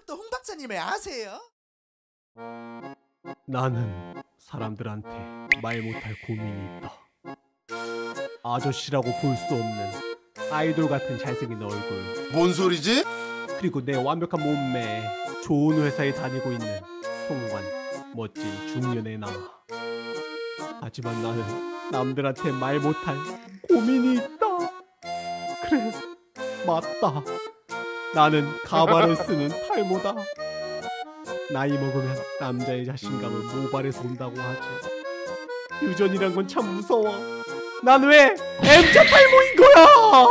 아직도 홍 박사님을 아세요? 나는 사람들한테 말 못할 고민이 있다. 아저씨라고 볼 수 없는 아이돌 같은 잘생긴 얼굴, 뭔 소리지? 그리고 내 완벽한 몸매, 좋은 회사에 다니고 있는 통관, 멋진 중년의 나. 하지만 나는 남들한테 말 못할 고민이 있다. 그래, 맞다. 나는 가발을 쓰는 탈모다. 나이 먹으면 남자의 자신감은 모발에서 온다고 하지. 유전이란 건 참 무서워. 난 왜 M자 탈모인 거야?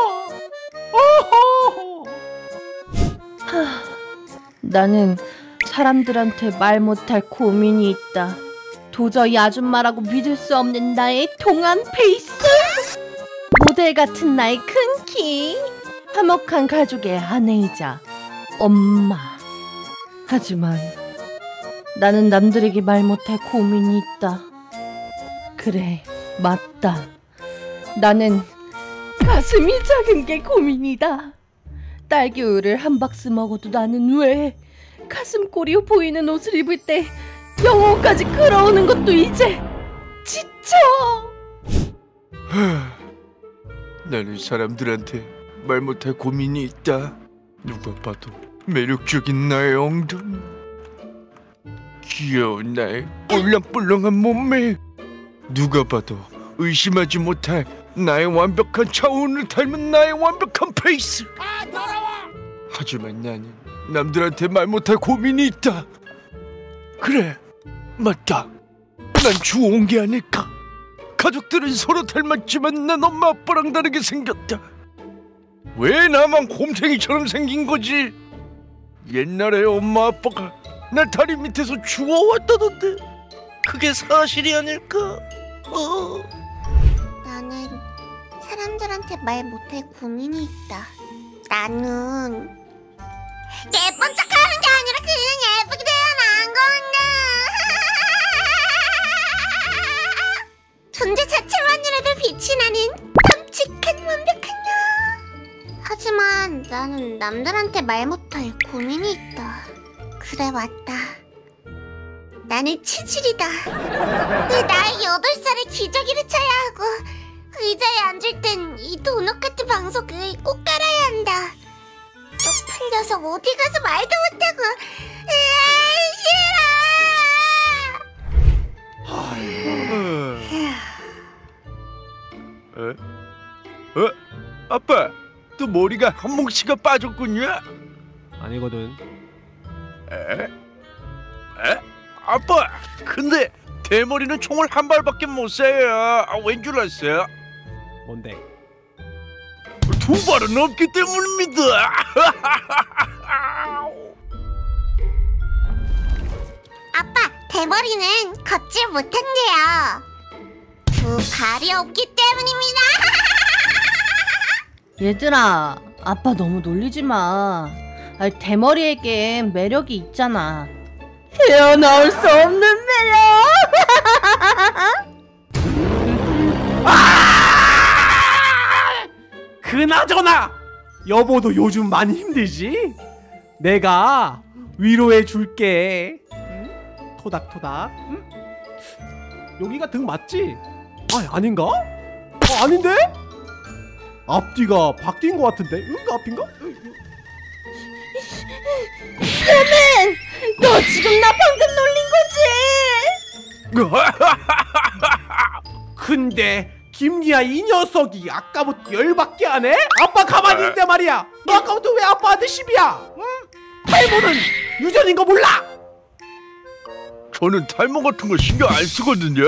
나는 사람들한테 말 못할 고민이 있다. 도저히 아줌마라고 믿을 수 없는 나의 동안 페이스, 모델 같은 나의 큰 키, 화목한 가족의 아내이자 엄마. 하지만 나는 남들에게 말 못할 고민이 있다. 그래, 맞다. 나는 가슴이 작은 게 고민이다. 딸기 우유를 한 박스 먹어도 나는 왜 가슴골이 보이는 옷을 입을 때 영혼까지 끌어오는 것도 이제 지쳐. 나는 사람들한테 말 못할 고민이 있다. 누가 봐도 매력적인 나의 엉덩이, 귀여운 나의 뿔랑뿔랑한 몸매, 누가 봐도 의심하지 못할 나의 완벽한 차원을 닮은 나의 완벽한 페이스. 하지만 나는 남들한테 말 못할 고민이 있다. 그래, 맞다. 난 주워온 게 아닐까. 가족들은 서로 닮았지만 난 엄마 아빠랑 다르게 생겼다. 왜 나만 곰탱이처럼 생긴 거지? 옛날에 엄마 아빠가 날 다리 밑에서 주워왔다던데 그게 사실이 아닐까? 나는 사람들한테 말 못할 고민이 있다. 나는 예쁜 척하는 게 아니라 그냥 예쁘게 태어난 건데 존재 자체만이라도 빛이 나는 깜찍한 완벽한 나. 하지만 나는 남들한테 말 못할 고민이 있다. 그래, 맞다. 나는 치질이다. 내 나이 8살에 기저귀를 차야 하고 의자에 앉을 땐 이 도넛 같은 방석을 꼭 깔아야 한다. 쪽팔려서 어디 가서 말도 못하고. 싫어. 아빠, 또 머리가 한 뭉치가 빠졌군요. 아니거든. 에? 아빠, 근데 대머리는 총을 한 발밖에 못 쏴요. 왠 줄 아세요? 뭔데? 두 발은 넘기 때문입니다. 아빠, 대머리는 걷질 못한대요. 두 발이 없기 때문입니다. 얘들아, 아빠 너무 놀리지 마. 대머리에겐 매력이 있잖아. 헤어나올 수 없는 매력. 그나저나 여보도 요즘 많이 힘들지? 내가 위로해 줄게. 응? 토닥토닥. 응? 여기가 등 맞지? 아닌가? 아닌데? 앞뒤가 바뀐 것 같은데? 응? 앞인가? 그러면 너 지금 나 방금 놀린 거지? 근데 김리아 이 녀석이 아까부터 열받게 하네? 아빠 가만히 있는데 말이야. 너 아까부터 왜 아빠한테 시비야? 응? 탈모는 유전인 거 몰라? 저는 탈모 같은 거 신경 안 쓰거든요.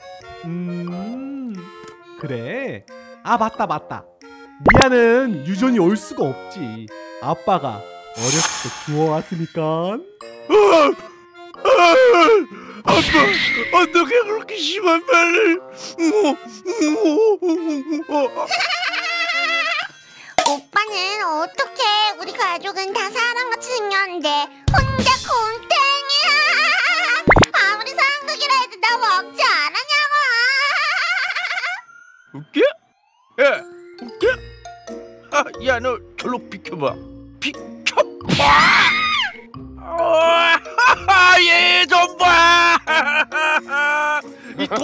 그래. 맞다. 미아는 유전이 올 수가 없지. 아빠가 어렸을 때 주워왔으니까. 아빠, 어떻게 그렇게 심한 말을? 오빠는 어떻게 우리 가족은 다 사람같이 생겼는데 혼자 곰탱이야. 아무리 상극이라 해도 나 먹지 않았냐고. 웃겨? 야, 웃겨? 야, 너 절로 비켜봐. 비켜봐!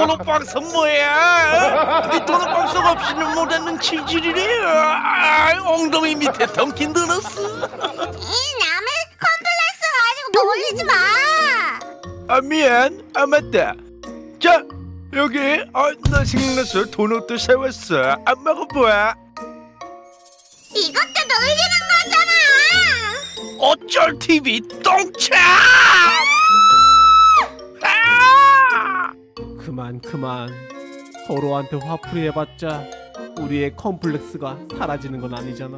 도넛방석 뭐야? 이 도넛방석 없이는 못하는 치질이래. 엉덩이 밑에 던킨 도넛스. 남의 컴플렉스 가지고 놀리지 마. 아 미안. 아 맞다. 자 여기 나 생각나서 도넛도 사왔어. 안 먹어봐. 이것도 놀리는 거잖아. 어쩔 TV 똥차. 그만 서로한테 화풀이 해봤자 우리의 컴플렉스가 사라지는 건 아니잖아.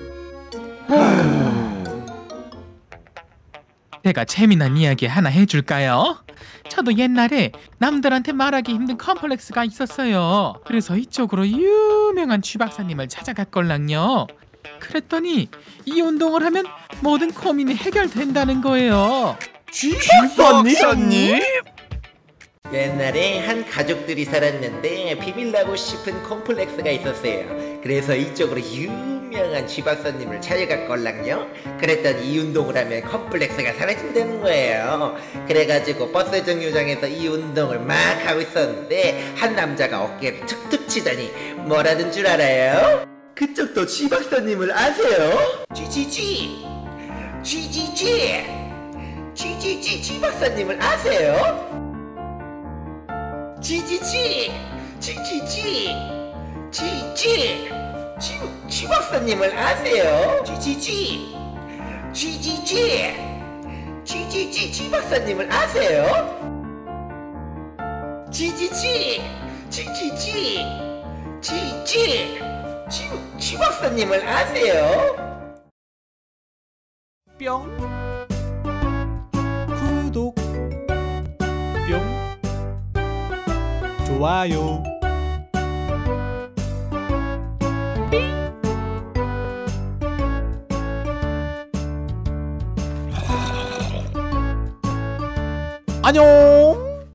제가 재미난 이야기 하나 해줄까요? 저도 옛날에 남들한테 말하기 힘든 컴플렉스가 있었어요. 그래서 이쪽으로 유명한 쥐 박사님을 찾아갔걸랑요. 그랬더니 이 운동을 하면 모든 고민이 해결된다는 거예요. 쥐 박사님? 옛날에 한 가족들이 살았는데 비밀나고 싶은 콤플렉스가 있었어요. 그래서 이쪽으로 유명한 쥐박사님을 찾아갔걸랑요. 그랬더니 이 운동을 하면 콤플렉스가 사라진다는 거예요. 그래가지고 버스 정류장에서 이 운동을 막 하고 있었는데 한 남자가 어깨를 툭툭 치더니 뭐라는 줄 알아요? 그쪽도 쥐박사님을 아세요? 쥐쥐쥐 쥐박사님을 아세요? 쥐박사님을 아세요? 쥐박사님을 아세요? 쥐박사님을 아세요? 뿅 구독 뿅 좋아요 안녕.